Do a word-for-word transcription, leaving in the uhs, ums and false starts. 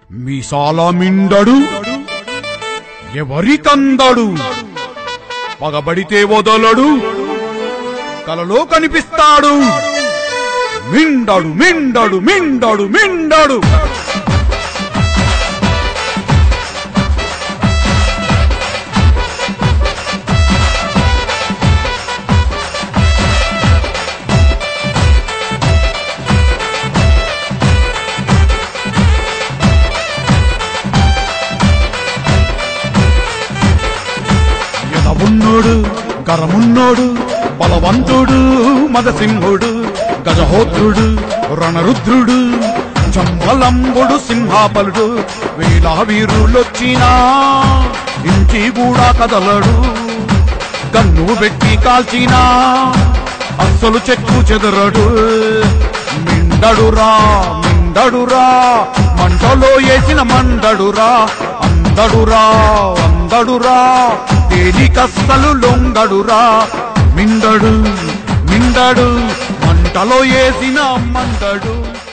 మీసాల మిండడు ఎవరికందడు, పగబడితే వదలడు, కలలో కనిపిస్తాడు. మిండడు మిండడు మిండడు మిండడు ఎదవున్నోడు గరమున్నోడు బలవంతుడు మదసింహుడు గజహోత్రుడు రణరుద్రుడు చంబలంబుడు సింహాపలుడు వేలా వీరులొచ్చినా ఇంటి కూడా కదలడు. కన్ను పెట్టి కాల్చినా అస్సలు చెక్కు చెదరడు. మిండడురా మిండడురా మంటలో వేసిన మండడురా, అందడురా అందడురా తేలికస్సలు లొంగడురా. మిండడు మిండడు మంటలో వేసిన మండడు.